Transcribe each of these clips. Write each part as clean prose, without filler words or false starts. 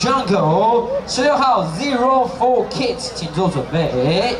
Jungle， 16号 Zero4 Kids， 请做准备。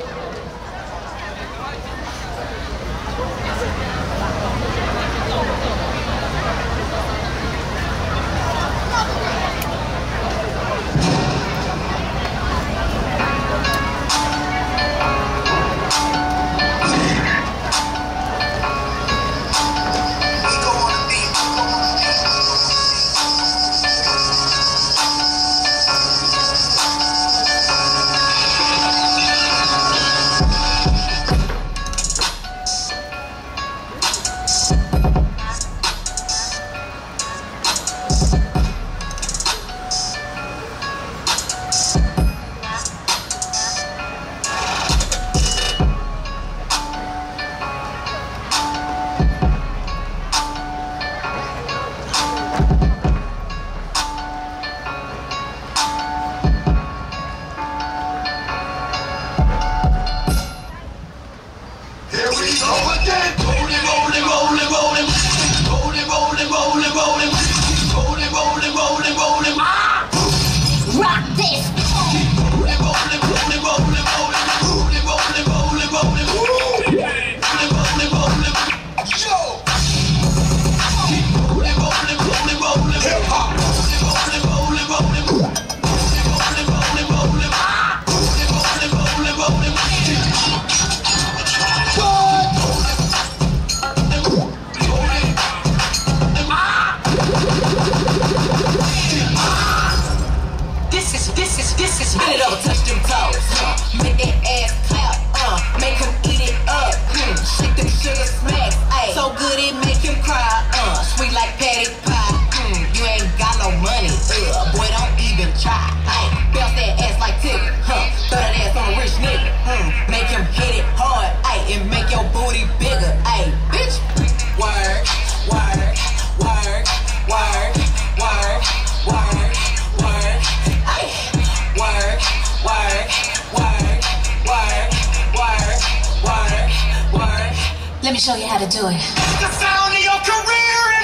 Spin it over, touch them toes. Make that ass clap, make him eat it up. Shake them sugar smacks, ayy. So good it make him cry, sweet like patty pie. You ain't got no money, boy don't even try. Ayy, bounce that ass like Tigger, throw that ass on a rich nigga. Make him hit it hard, ayy, and make your booty bigger, ayy. Bitch, work, work, work, work, work, work, work, ayy. Work, work, work, work, work, work, work. Let me show you how to do it. The sound of your career and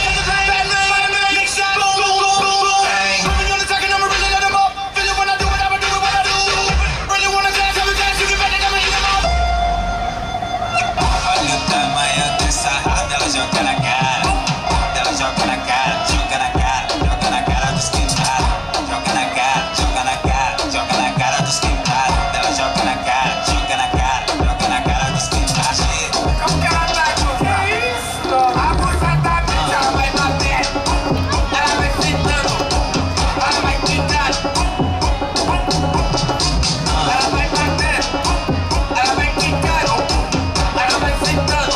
next shot, boom, boom, boom, boom, boom. Put me on the second, I'ma really let 'em up. Feel it when I do it, I'ma do it when I do. Really wanna dance, every dance, you can bet it, I'ma eat 'em up. Olha o tamanho dessa raba, ela joga na cara. Ela joga na cara, joga na cara, joga na cara dos quintados. Joga na cara, joga na cara, joga na cara dos quintados. Ela joga na cara, joga na cara, joga na cara dos quintados. Com cara vai correr isso, a moça da bicha, ela vai bater. Ela vai gritando, ela vai gritar. Ela vai bater, ela vai gritando, ela vai gritando.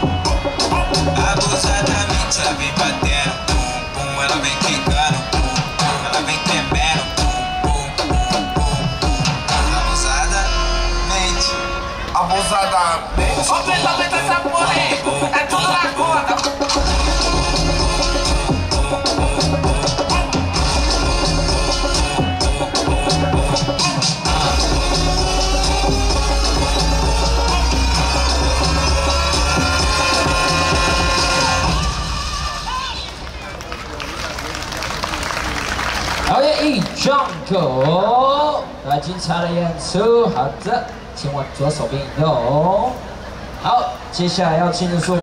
Abusadamente ela vem batendo, pum, pum, ela vem quicando, pum, pum, ela vem tremendo, pum, pum, pum, pum, pum. Abusadamente. Abusadamente. Aumenta essa porra aí, é tudo na conta. 好耶！ Jungle， 来精彩的演出，好的，请往左手边移动。好，接下来要进入说。